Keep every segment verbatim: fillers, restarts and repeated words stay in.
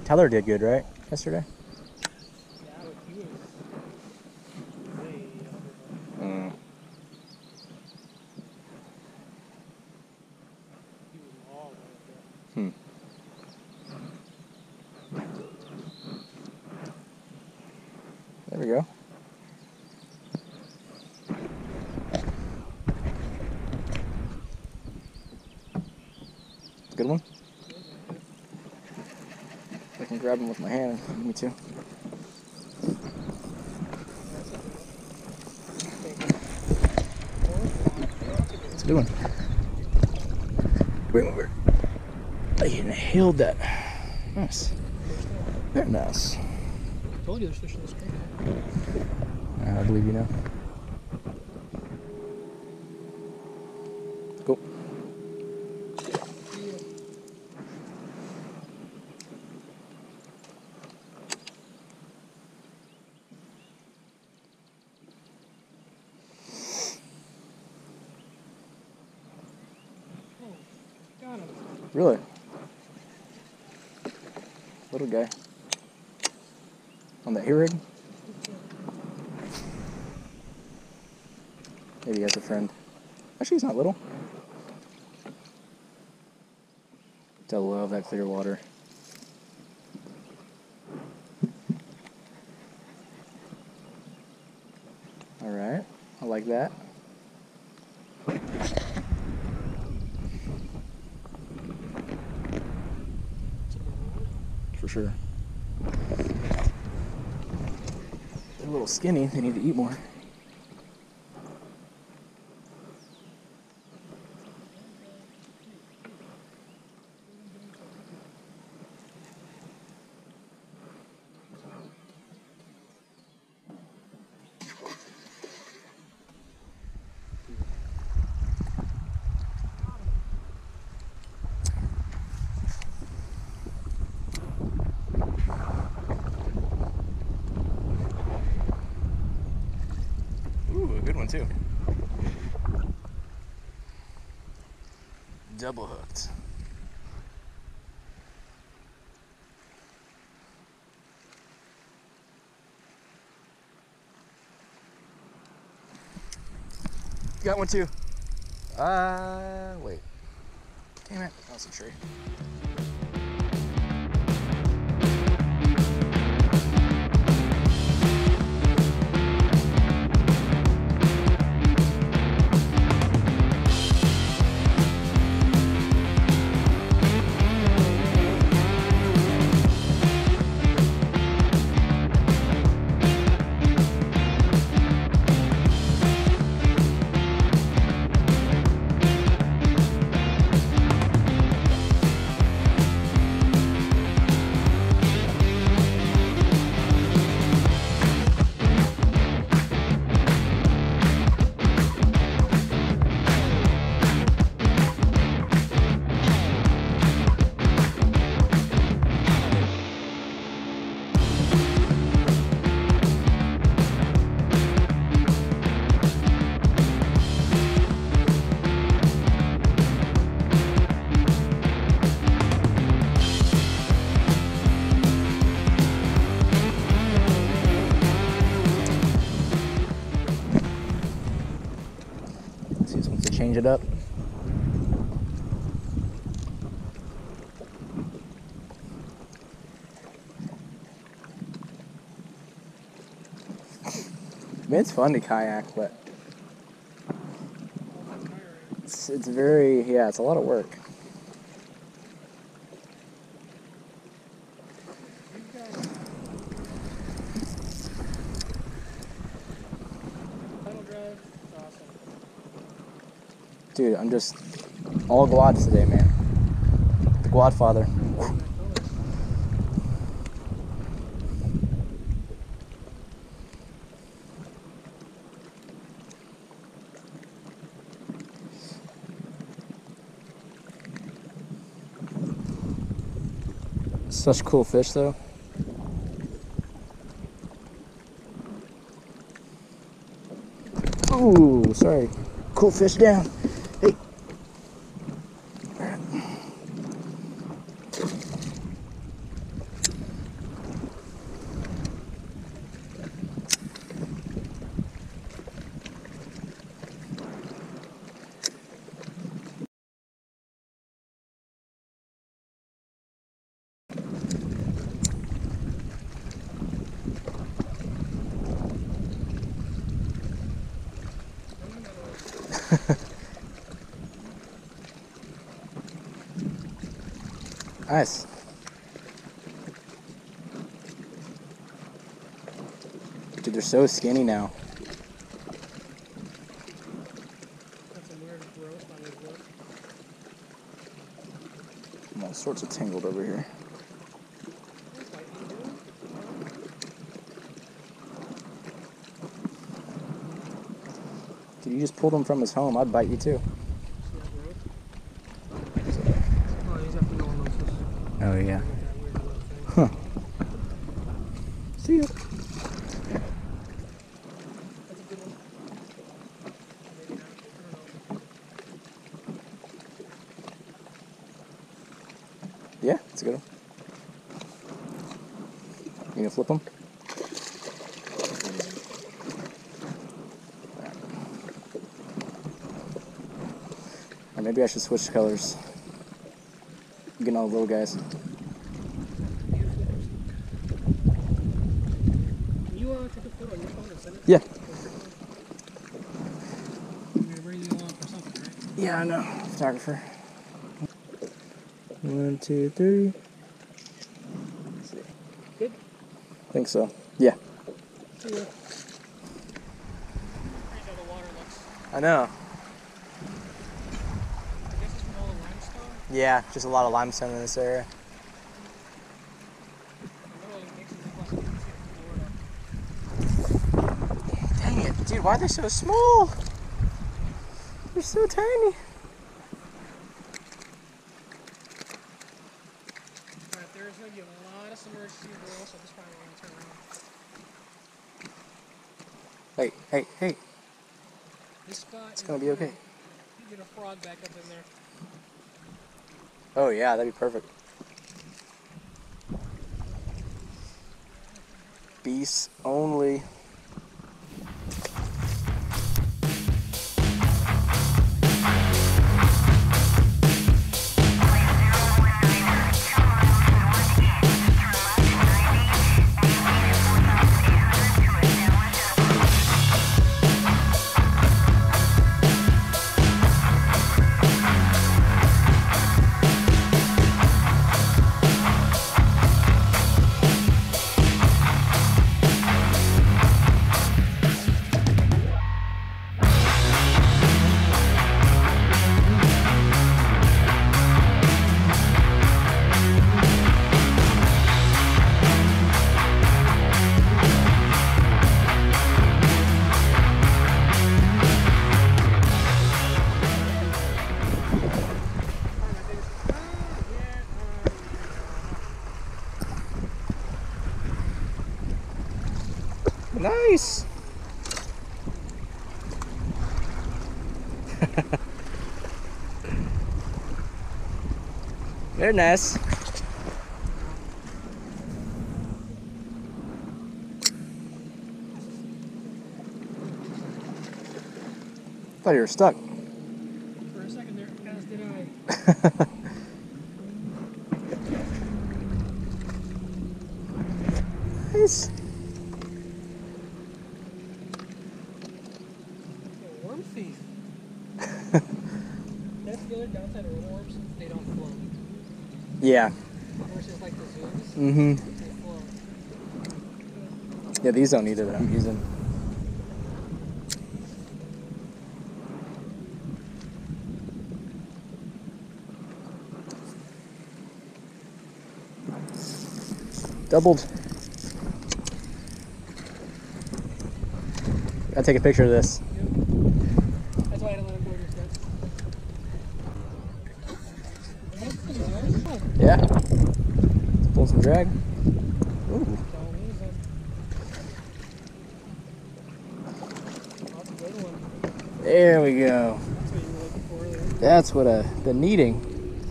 Tyler did good, right? Yesterday? Yeah, but he was way over. Mm. He was all the way up there. Hmm. There we go. Good one. I can grab him with my hand. Me too. It's a good one. Wait, wait, wait. I inhaled that. Nice. Very nice. I told you there's fish in this creek. I believe you now. Cool. Got him. Really? Little guy. On that earring? Maybe he has a friend. Actually, he's not little. I love that clear water. Alright, I like that. For sure. They're a little skinny, they need to eat more. Ooh, a good one too. Double hooked. Got one too. Uh, wait. Damn it, that was a tree. Change it up. I mean, it's fun to kayak, but it's, it's very, yeah, it's a lot of work. Dude, I'm just all quads today, man. The quad father. Such cool fish, though. Ooh, sorry. Cool fish down. Hey. Nice. Dude, they're so skinny now. That's some weird growth on his lip. I'm all sorts of tangled over here. That's like you do. Dude, you just pulled him from his home. I'd bite you too. See that growth? Oh, he's after no one else's. Oh, yeah. Look at that weird little thing. Huh. See ya. That's a good one. Maybe not. I don't know. Yeah, it's a good one. You gonna flip them? Or maybe I should switch colors. I'm getting all the little guys. Can you uh, take a photo on your phone and send it? Yeah. You're bringing along for something, right? Yeah, I know. Photographer. One, two, three. Let's see. Good. I think so. Yeah. See ya. Right now the water looks. I know. I guess it's from all the limestone. Yeah, just a lot of limestone in this area. It really makes it look like it's in Florida. Dang it, dude, why are they so small? They're so tiny. Alright, there's going to be a lot of submerged sea below, so this probably going to turn around. Hey, hey, hey. This spot It's gonna be okay. You get a frog back up in there. Oh yeah, that'd be perfect. Beasts only. Nice. They're nice. Thought you were stuck. For a second there, as did I. Nice. A worm thief. That's the other downside of worms. They don't float. Yeah. Versus like the zooms. Mm-hmm. They float. Yeah, these don't either that I'm using. Doubled. Gotta take a picture of this. Yep. That's why I didn't let him go to your fence. Yeah. Let's pull some drag. Ooh. Don't lose them. That's a good one. There we go. That's what you were looking for earlier. That's what a the kneading.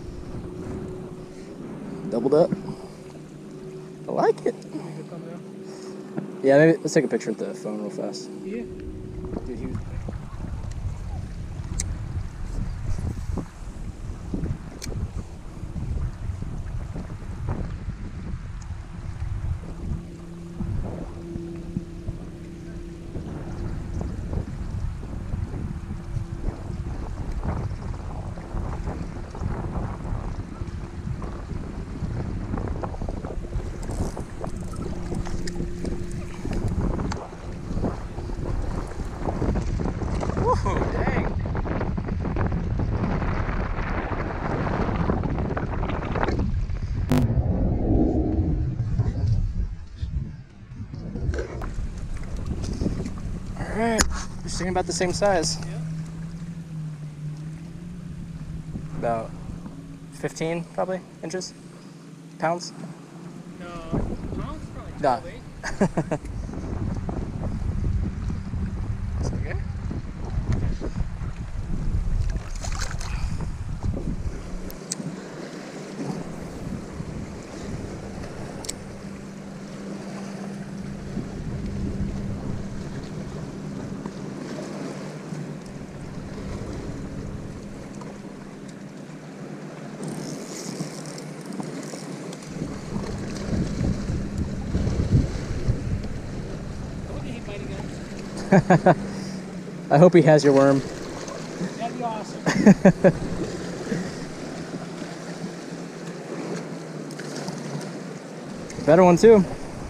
Doubled up. I like it. Pretty good thumbnail. Yeah, maybe let's take a picture with the phone real fast. Yeah. Dude, he was... seem about the same size. Yeah. About fifteen, probably, inches? Pounds? No, pounds probably Nah. twelve, eight. Is that good? Look at him biting it. I hope he has your worm. That'd be awesome. Better one too.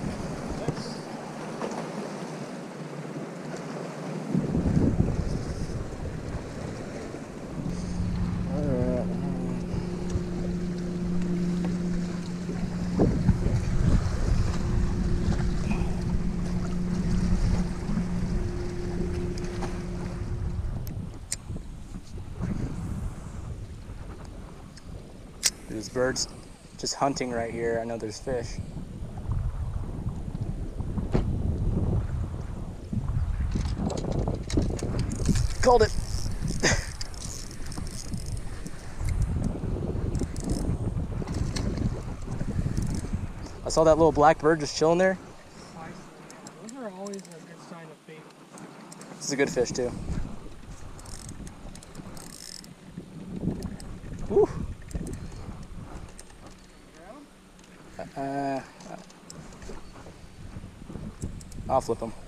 There's birds just hunting right here. I know there's fish. Called it. I saw that little black bird just chilling there. Those are always a good sign of bait. This is a good fish too. Woo. Uh, I'll flip them.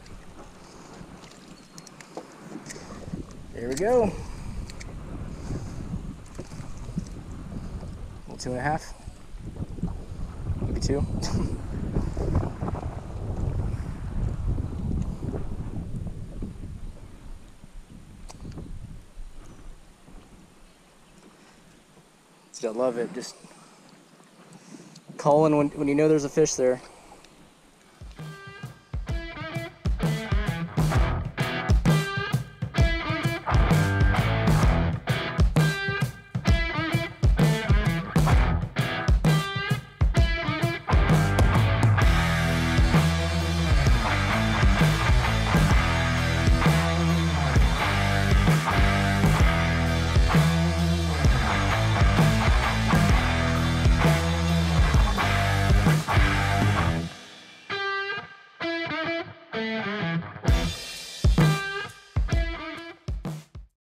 Here we go. Little two and a half. Maybe two. I love it. Just calling when, when you know there's a fish there.